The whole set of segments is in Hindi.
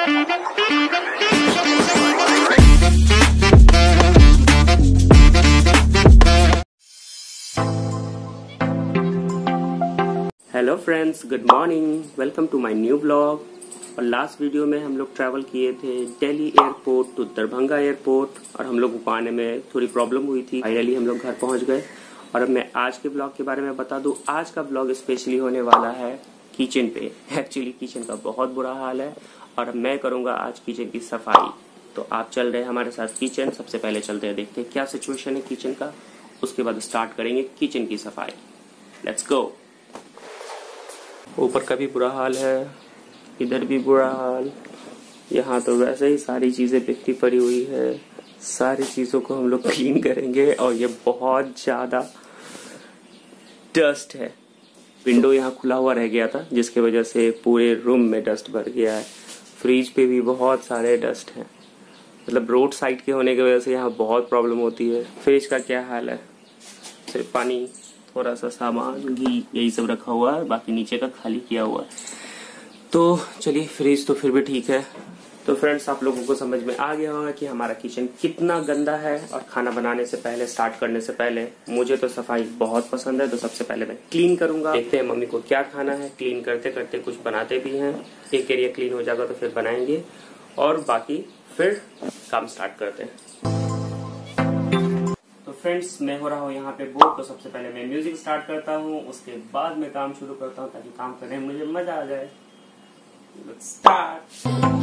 Hello friends, good morning, welcome to my new blog. और लास्ट वीडियो में हम लोग ट्रैवल किए थे Delhi airport to Darbhanga airport, और हम लोग को आने में थोड़ी प्रॉब्लम हुई थी। फाइनली हम लोग घर पहुंच गए। और अब मैं आज के ब्लॉग के बारे में बता दूं, आज का ब्लॉग स्पेशली होने वाला है किचन पे। एक्चुअली किचन का बहुत बुरा हाल है और मैं करूंगा आज किचन की सफाई। तो आप चल रहे हैं हमारे साथ किचन। सबसे पहले चलते हैं, देखते हैं क्या सिचुएशन है किचन का, उसके बाद स्टार्ट करेंगे किचन की सफाई। Let's go. ऊपर का भी बुरा हाल है, इधर भी बुरा हाल। यहाँ तो वैसे ही सारी चीजें बिखरी पड़ी हुई है। सारी चीजों को हम लोग क्लीन करेंगे। और ये बहुत ज्यादा डस्ट है। विंडो यहाँ खुला हुआ रह गया था जिसकी वजह से पूरे रूम में डस्ट भर गया है। फ्रिज पे भी बहुत सारे डस्ट हैं। मतलब रोड साइड के होने की वजह से यहाँ बहुत प्रॉब्लम होती है। फ्रिज का क्या हाल है, सिर्फ पानी, थोड़ा सा सामान, घी, यही सब रखा हुआ है, बाकी नीचे का खाली किया हुआ है। तो चलिए, फ्रिज तो फिर भी ठीक है। तो फ्रेंड्स, आप लोगों को समझ में आ गया होगा कि हमारा किचन कितना गंदा है। और खाना बनाने से पहले, स्टार्ट करने से पहले, मुझे तो सफाई बहुत पसंद है। तो सबसे पहले मैं क्लीन करूंगा। देखते हैं मम्मी को क्या खाना है। क्लीन करते करते कुछ बनाते भी हैं। एक एरिया क्लीन हो जाएगा तो फिर बनाएंगे, और बाकी फिर काम स्टार्ट करते हैं। फ्रेंड्स, मैं हो रहा हूँ यहाँ पे बोर। तो सबसे पहले मैं म्यूजिक स्टार्ट करता हूँ, उसके बाद मैं काम शुरू करता हूँ ताकि काम करने में मुझे मजा आ जाए। Let's start.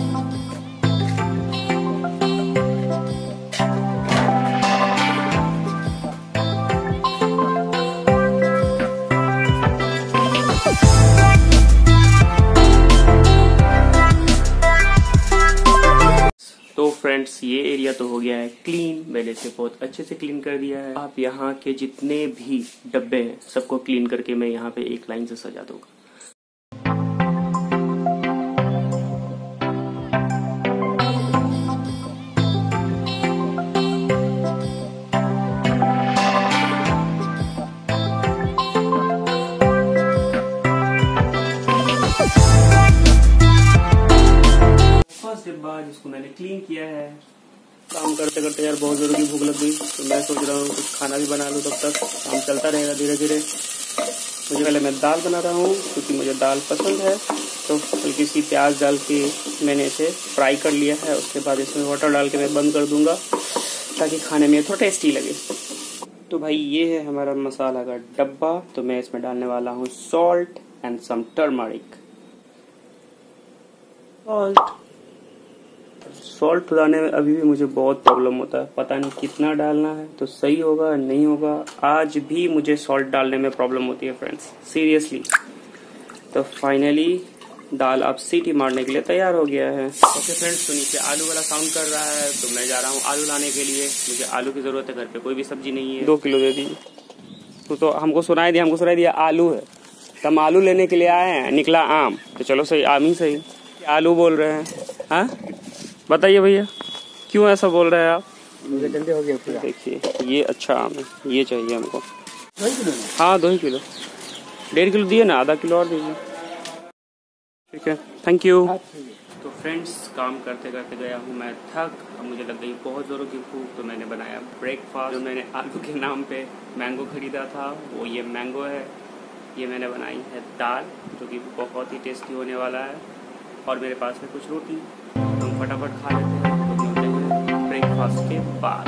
तो फ्रेंड्स, ये एरिया तो हो गया है क्लीन। मैंने इसे बहुत अच्छे से क्लीन कर दिया है। आप यहाँ के जितने भी डब्बे हैं सबको क्लीन करके मैं यहाँ पे एक लाइन से सजा दूंगा। डिब्बा जिसको मैंने क्लीन किया है। काम करते करते यार बहुत जोरों की भूख लग गई, तो मैं सोच रहा हूँ कुछ खाना भी बना लूँ। तब तक काम चलता रहेगा धीरे धीरे। मुझे पहले मैं दाल बना रहा हूँ क्योंकि मुझे दाल पसंद है। तो हल्की सी प्याज डाल के मैंने इसे फ्राई कर लिया है। उसके बाद इसमें वाटर डाल के मैं बंद कर दूंगा ताकि खाने में थोड़ा टेस्टी लगे। तो भाई, ये है हमारा मसाला का डब्बा। तो मैं इसमें डालने वाला हूँ salt and some turmeric. Salt डालने में अभी भी मुझे बहुत प्रॉब्लम होता है। पता नहीं कितना डालना है तो सही होगा नहीं होगा। आज भी मुझे सॉल्ट डालने में प्रॉब्लम होती है फ्रेंड्स, सीरियसली। तो फाइनली दाल अब सीटी मारने के लिए तैयार हो गया है। ओके फ्रेंड्स, तो नीचे आलू वाला साउंड कर रहा है तो मैं जा रहा हूँ आलू लाने के लिए। मुझे आलू की जरूरत है, घर पे कोई भी सब्जी नहीं है। 2 किलो दे दीजिए। तो हमको सुनाई दिया आलू है। तो हम आलू लेने के लिए आए हैं, निकला आम। तो चलो सही, आम ही सही। आलू बोल रहे हैं। हाँ बताइए भैया, क्यों ऐसा बोल रहे हैं आप? मुझे जल्दी हो गया पूरा। देखिए, ये अच्छा आम है, ये चाहिए हमको। 2 किलो? हाँ 2 किलो। 1.5 किलो दिए ना, आधा किलो और दीजिए। ठीक है, थैंक यू। तो फ्रेंड्स, काम करते करते गया हूँ मैं थक। अब मुझे लग गई बहुत जोरों की भूख। तो मैंने बनाया ब्रेकफास्ट। जो मैंने आलू के नाम पे मैंगो खरीदा था, वो ये मैंगो है। ये मैंने बनाई है दाल, जो कि बहुत ही टेस्टी होने वाला है। और मेरे पास है कुछ रोटी, तो हम फटाफट खा लेते हैं। तो मिलते हैं ब्रेकफास्ट के बाद।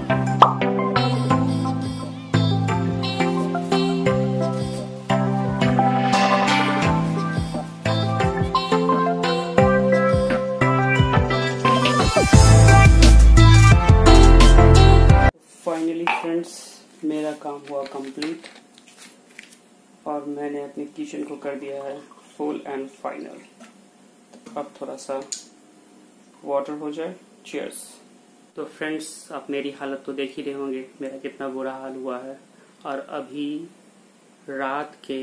फाइनली फ्रेंड्स, मेरा काम हुआ कंप्लीट और मैंने अपने किचन को कर दिया है फुल एंड फाइनल। अब थोड़ा सा वाटर हो जाए। चीयर्स। तो फ्रेंड्स, आप मेरी हालत तो देख ही रहे होंगे, मेरा कितना बुरा हाल हुआ है। और अभी रात के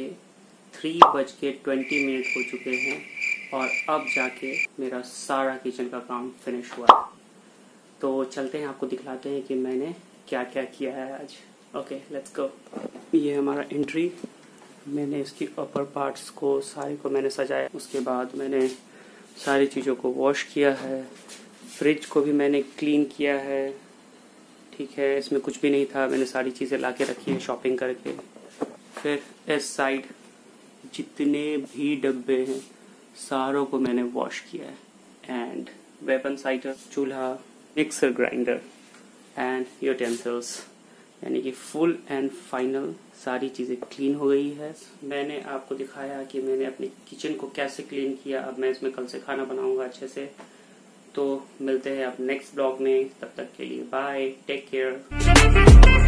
3:20 हो चुके हैं और अब जाके मेरा सारा किचन का काम फिनिश हुआ है। तो चलते हैं, आपको दिखलाते हैं कि मैंने क्या क्या किया है आज। Okay, let's go. ये हमारा एंट्री। मैंने इसकी अपर पार्ट्स को सारे को मैंने सजाया। उसके बाद मैंने सारी चीज़ों को वॉश किया है। फ्रिज को भी मैंने क्लीन किया है, ठीक है, इसमें कुछ भी नहीं था, मैंने सारी चीज़ें ला के रखी है शॉपिंग करके। फिर इस साइड जितने भी डब्बे हैं सारों को मैंने वॉश किया है। एंड वेपन साइडर, चूल्हा, मिक्सर ग्राइंडर एंड यूटेंसिल्स, यानी कि फुल एंड फाइनल सारी चीज़ें क्लीन हो गई है। मैंने आपको दिखाया कि मैंने अपने किचन को कैसे क्लीन किया। अब मैं इसमें कल से खाना बनाऊंगा अच्छे से। तो मिलते हैं आप नेक्स्ट ब्लॉग में, तब तक के लिए बाय, टेक केयर।